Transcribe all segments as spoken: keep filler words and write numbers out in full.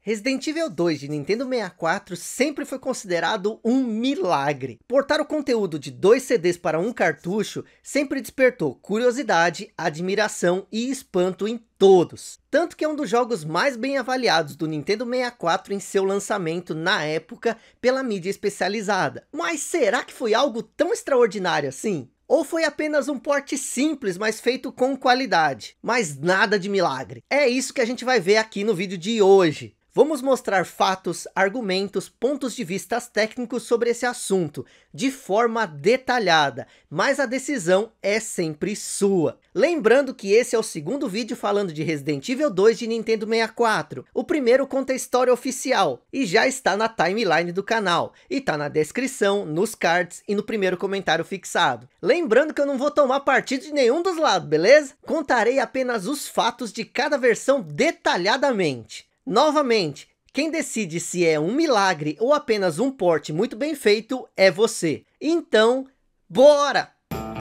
Resident Evil dois de Nintendo sessenta e quatro sempre foi considerado um milagre. Portar o conteúdo de dois C Ds para um cartucho sempre despertou curiosidade, admiração e espanto em todos. Tanto que é um dos jogos mais bem avaliados do Nintendo sessenta e quatro em seu lançamento na época pela mídia especializada. Mas será que foi algo tão extraordinário assim? Ou foi apenas um port simples, mas feito com qualidade? Mas nada de milagre. É isso que a gente vai ver aqui no vídeo de hoje. Vamos mostrar fatos, argumentos, pontos de vista técnicos sobre esse assunto, de forma detalhada, mas a decisão é sempre sua. Lembrando que esse é o segundo vídeo falando de Resident Evil dois de Nintendo sessenta e quatro. O primeiro conta a história oficial, e já está na timeline do canal, e tá na descrição, nos cards e no primeiro comentário fixado. Lembrando que eu não vou tomar partido de nenhum dos lados, beleza? Contarei apenas os fatos de cada versão detalhadamente. Novamente, quem decide se é um milagre ou apenas um port muito bem feito é você. Então, bora!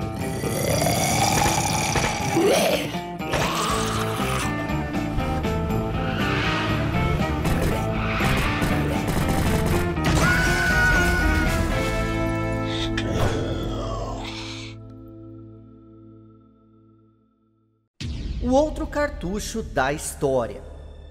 O outro cartucho da história.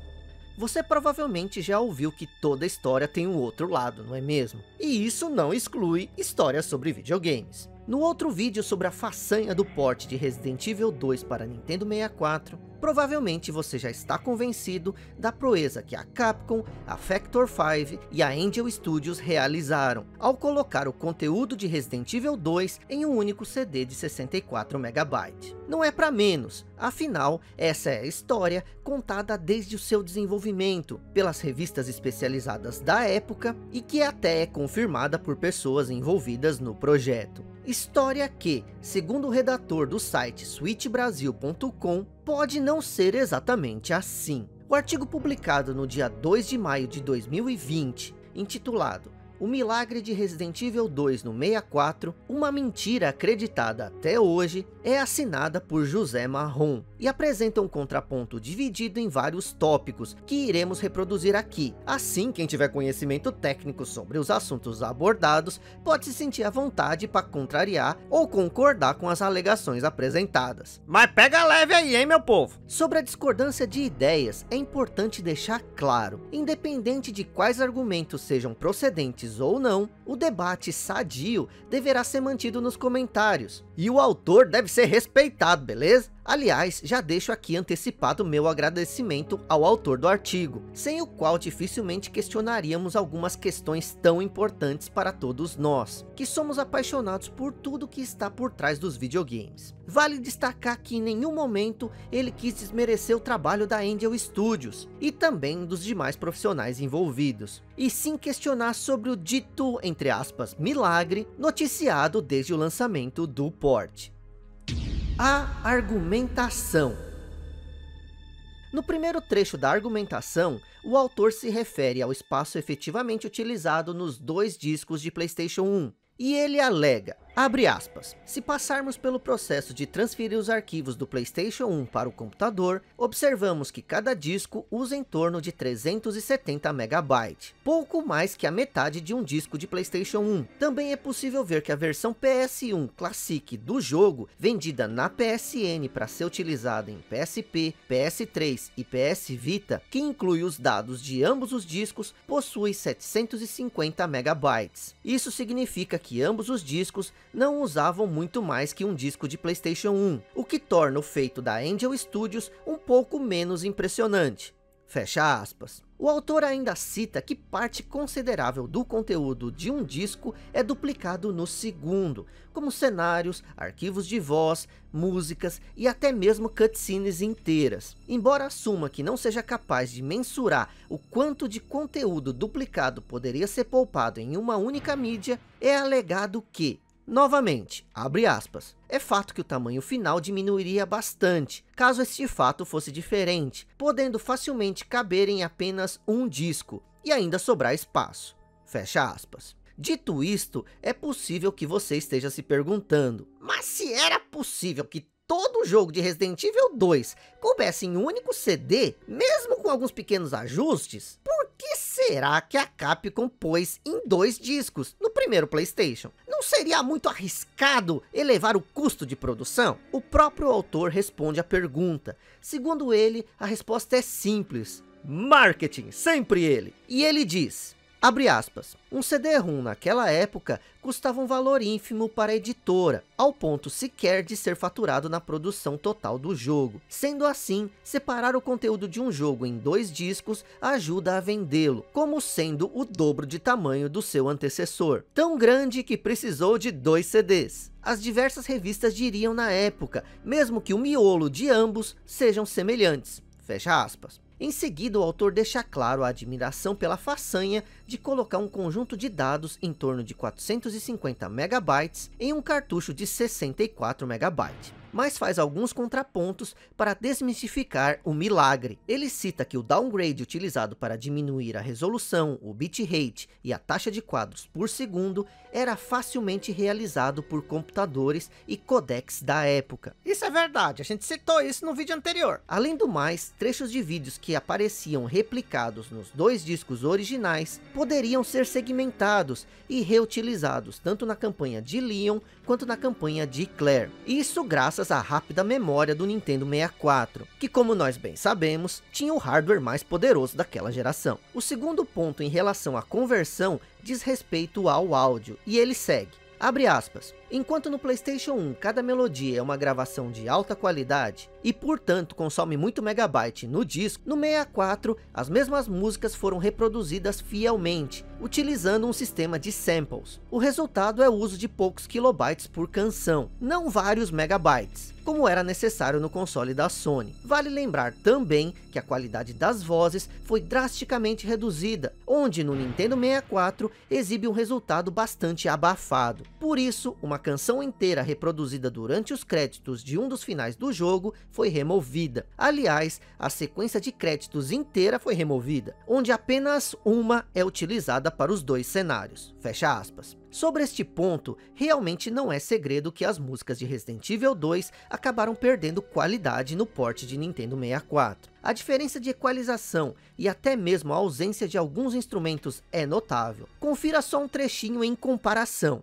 Você provavelmente já ouviu que toda história tem um outro lado, não é mesmo? E isso não exclui histórias sobre videogames. No outro vídeo sobre a façanha do port de Resident Evil dois para Nintendo sessenta e quatro, provavelmente você já está convencido da proeza que a Capcom, a Factor cinco e a Angel Studios realizaram, ao colocar o conteúdo de Resident Evil dois em um único C D de sessenta e quatro megabytes. Não é para menos, afinal, essa é a história contada desde o seu desenvolvimento, pelas revistas especializadas da época, e que até é confirmada por pessoas envolvidas no projeto. História que, segundo o redator do site switch brasil ponto com, pode não ser exatamente assim. O artigo publicado no dia dois de maio de dois mil e vinte, intitulado O Milagre de Resident Evil dois no sessenta e quatro, uma mentira acreditada até hoje, é assinada por José Marrom, e apresenta um contraponto dividido em vários tópicos, que iremos reproduzir aqui. Assim, quem tiver conhecimento técnico sobre os assuntos abordados, pode se sentir à vontade para contrariar ou concordar com as alegações apresentadas. Mas pega leve aí, hein, meu povo? Sobre a discordância de ideias, é importante deixar claro, independente de quais argumentos sejam procedentes ou não, o debate sadio deverá ser mantido nos comentários, e o autor deve ser respeitado, beleza? Aliás, já deixo aqui antecipado meu agradecimento ao autor do artigo, sem o qual dificilmente questionaríamos algumas questões tão importantes para todos nós, que somos apaixonados por tudo que está por trás dos videogames. Vale destacar que em nenhum momento ele quis desmerecer o trabalho da Angel Studios, e também dos demais profissionais envolvidos, e sim questionar sobre o dito, entre aspas, milagre, noticiado desde o lançamento do port. A argumentação. No primeiro trecho da argumentação, o autor se refere ao espaço efetivamente utilizado nos dois discos de PlayStation um, e ele alega, abre aspas, se passarmos pelo processo de transferir os arquivos do PlayStation um para o computador, observamos que cada disco usa em torno de trezentos e setenta megabytes, pouco mais que a metade de um disco de PlayStation um. Também é possível ver que a versão P S um Classic do jogo, vendida na P S N para ser utilizada em P S P, P S três e P S Vita, que inclui os dados de ambos os discos, possui setecentos e cinquenta megabytes. Isso significa que ambos os discos não usavam muito mais que um disco de PlayStation um, o que torna o feito da Angel Studios um pouco menos impressionante. Fecha aspas. O autor ainda cita que parte considerável do conteúdo de um disco é duplicado no segundo, como cenários, arquivos de voz, músicas e até mesmo cutscenes inteiras. Embora assuma que não seja capaz de mensurar o quanto de conteúdo duplicado poderia ser poupado em uma única mídia, é alegado que, novamente, abre aspas, é fato que o tamanho final diminuiria bastante, caso este fato fosse diferente, podendo facilmente caber em apenas um disco, e ainda sobrar espaço. Fecha aspas. Dito isto, é possível que você esteja se perguntando, mas se era possível que todo o jogo de Resident Evil dois coubesse em um único C D, mesmo com alguns pequenos ajustes, por será que a Capcom pôs em dois discos no primeiro PlayStation? Não seria muito arriscado elevar o custo de produção? O próprio autor responde à pergunta. Segundo ele, a resposta é simples: marketing, sempre ele. E ele diz, abre aspas, um C D ROM naquela época custava um valor ínfimo para a editora, ao ponto sequer de ser faturado na produção total do jogo. Sendo assim, separar o conteúdo de um jogo em dois discos ajuda a vendê-lo, como sendo o dobro de tamanho do seu antecessor, tão grande que precisou de dois C Ds. As diversas revistas diriam na época, mesmo que o miolo de ambos sejam semelhantes. Fecha aspas. Em seguida, o autor deixa claro a admiração pela façanha de colocar um conjunto de dados em torno de quatrocentos e cinquenta megabytes em um cartucho de sessenta e quatro megabytes. Mas faz alguns contrapontos para desmistificar o milagre. Ele cita que o downgrade utilizado para diminuir a resolução, o bitrate e a taxa de quadros por segundo era facilmente realizado por computadores e codecs da época. Isso é verdade, a gente citou isso no vídeo anterior. Além do mais, trechos de vídeos que apareciam replicados nos dois discos originais poderiam ser segmentados e reutilizados tanto na campanha de Leon quanto na campanha de Claire. Isso graças à rápida memória do Nintendo sessenta e quatro, que, como nós bem sabemos, tinha o hardware mais poderoso daquela geração. O segundo ponto em relação à conversão diz respeito ao áudio, e ele segue, abre aspas, enquanto no PlayStation um cada melodia é uma gravação de alta qualidade e portanto consome muito megabyte no disco, no sessenta e quatro as mesmas músicas foram reproduzidas fielmente, utilizando um sistema de samples. O resultado é o uso de poucos kilobytes por canção, não vários megabytes, como era necessário no console da Sony. Vale lembrar também que a qualidade das vozes foi drasticamente reduzida, onde no Nintendo sessenta e quatro exibe um resultado bastante abafado. Por isso, uma canção inteira reproduzida durante os créditos de um dos finais do jogo foi removida. Aliás, a sequência de créditos inteira foi removida, onde apenas uma é utilizada para os dois cenários. Fecha aspas. Sobre este ponto, realmente não é segredo que as músicas de Resident Evil dois acabaram perdendo qualidade no port de Nintendo sessenta e quatro. A diferença de equalização e até mesmo a ausência de alguns instrumentos é notável. Confira só um trechinho em comparação.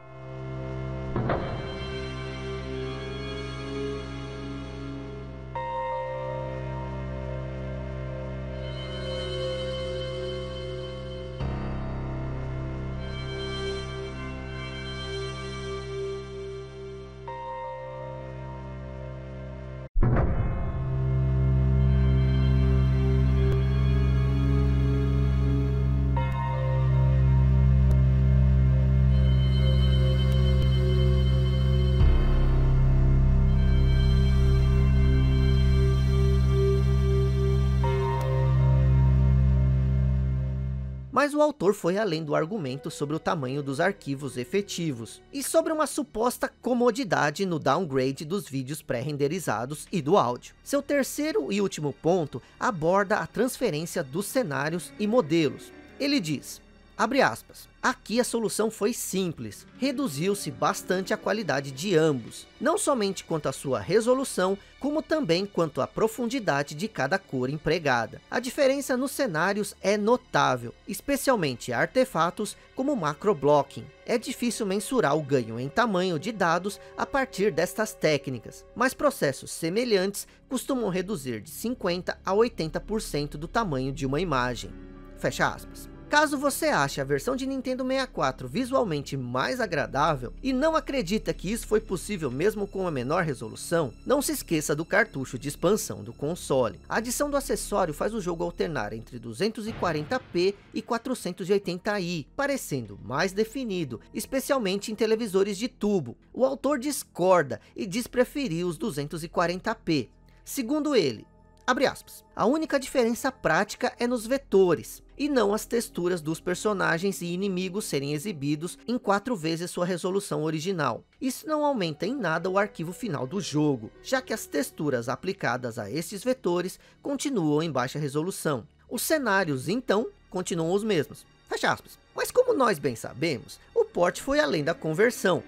Mas o autor foi além do argumento sobre o tamanho dos arquivos efetivos e sobre uma suposta comodidade no downgrade dos vídeos pré-renderizados e do áudio. Seu terceiro e último ponto aborda a transferência dos cenários e modelos. Ele diz, abre aspas, aqui a solução foi simples, reduziu-se bastante a qualidade de ambos, não somente quanto à sua resolução, como também quanto à profundidade de cada cor empregada. A diferença nos cenários é notável, especialmente artefatos como macroblocking. É difícil mensurar o ganho em tamanho de dados a partir destas técnicas, mas processos semelhantes costumam reduzir de cinquenta a oitenta por cento do tamanho de uma imagem. Fecha aspas. Caso você ache a versão de Nintendo sessenta e quatro visualmente mais agradável e não acredita que isso foi possível mesmo com a menor resolução, não se esqueça do cartucho de expansão do console. A adição do acessório faz o jogo alternar entre duzentos e quarenta p e quatrocentos e oitenta i, parecendo mais definido, especialmente em televisores de tubo. O autor discorda e diz preferir os duzentos e quarenta p. Segundo ele, abre aspas, a única diferença prática é nos vetores, e não as texturas dos personagens e inimigos serem exibidos em quatro vezes sua resolução original. Isso não aumenta em nada o arquivo final do jogo, já que as texturas aplicadas a esses vetores continuam em baixa resolução. Os cenários, então, continuam os mesmos. Fecha aspas. Mas como nós bem sabemos, o port foi além da conversão, e ainda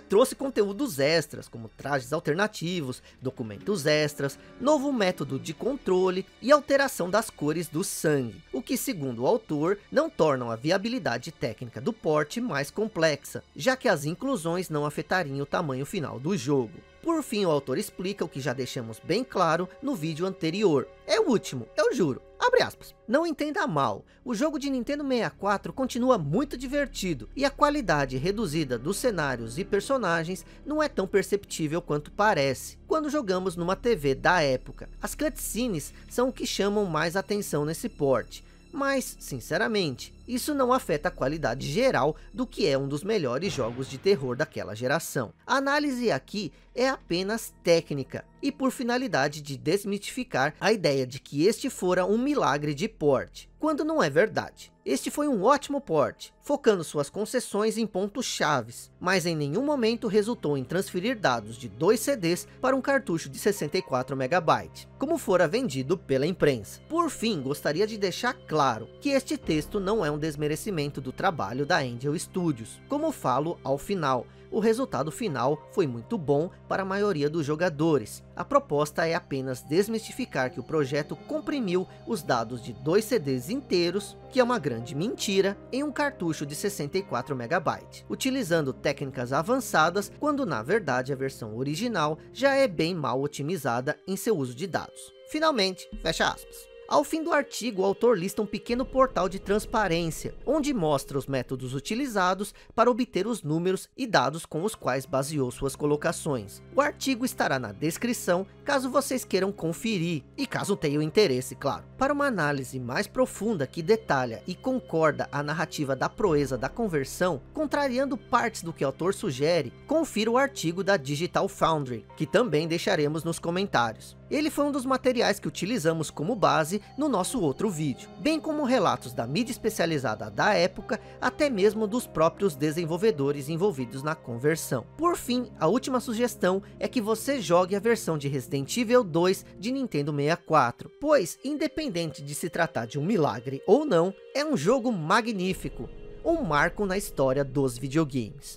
trouxe conteúdos extras, como trajes alternativos, documentos extras, novo método de controle e alteração das cores do sangue, o que, segundo o autor, não tornam a viabilidade técnica do port mais complexa, já que as inclusões não afetariam o tamanho final do jogo. Por fim, o autor explica o que já deixamos bem claro no vídeo anterior. É o último, eu juro. Abre aspas. Não entenda mal, o jogo de Nintendo sessenta e quatro continua muito divertido, e a qualidade reduzida dos cenários e personagens não é tão perceptível quanto parece, quando jogamos numa T V da época. As cutscenes são o que chamam mais atenção nesse port, mas, sinceramente, isso não afeta a qualidade geral do que é um dos melhores jogos de terror daquela geração. A análise aqui é apenas técnica, e por finalidade de desmitificar a ideia de que este fora um milagre de port, quando não é verdade. Este foi um ótimo port, focando suas concessões em pontos chaves, mas em nenhum momento resultou em transferir dados de dois C Ds para um cartucho de sessenta e quatro megabytes, como fora vendido pela imprensa. Por fim, gostaria de deixar claro que este texto não é um desmerecimento do trabalho da Angel Studios. Como falo ao final, o resultado final foi muito bom para a maioria dos jogadores. A proposta é apenas desmistificar que o projeto comprimiu os dados de dois C Ds inteiros, que é uma grande mentira, em um cartucho de sessenta e quatro megabytes, utilizando técnicas avançadas, quando na verdade a versão original já é bem mal otimizada em seu uso de dados. Finalmente, fecha aspas. Ao fim do artigo, o autor lista um pequeno portal de transparência, onde mostra os métodos utilizados para obter os números e dados com os quais baseou suas colocações. O artigo estará na descrição, caso vocês queiram conferir, e caso tenham interesse, claro. Para uma análise mais profunda que detalha e concorda a narrativa da proeza da conversão, contrariando partes do que o autor sugere, confira o artigo da Digital Foundry, que também deixaremos nos comentários. Ele foi um dos materiais que utilizamos como base no nosso outro vídeo, bem como relatos da mídia especializada da época, até mesmo dos próprios desenvolvedores envolvidos na conversão. Por fim, a última sugestão é que você jogue a versão de Resident Evil dois de Nintendo sessenta e quatro, pois, independente de se tratar de um milagre ou não, é um jogo magnífico, um marco na história dos videogames.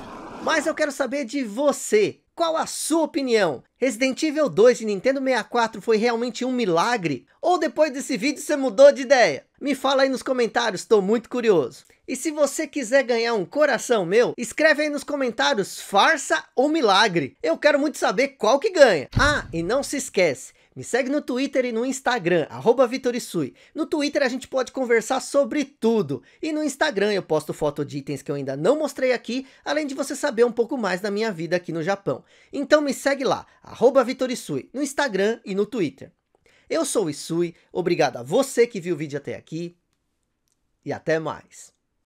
Mas eu quero saber de você. Qual a sua opinião? Resident Evil dois de Nintendo sessenta e quatro foi realmente um milagre? Ou depois desse vídeo você mudou de ideia? Me fala aí nos comentários, estou muito curioso. E se você quiser ganhar um coração meu, escreve aí nos comentários farsa ou milagre. Eu quero muito saber qual que ganha. Ah, e não se esquece, me segue no Twitter e no Instagram, arroba Vitorisui. No Twitter a gente pode conversar sobre tudo. E no Instagram eu posto foto de itens que eu ainda não mostrei aqui, além de você saber um pouco mais da minha vida aqui no Japão. Então me segue lá, arroba Vitorisui, no Instagram e no Twitter. Eu sou o Isui, obrigado a você que viu o vídeo até aqui. E até mais.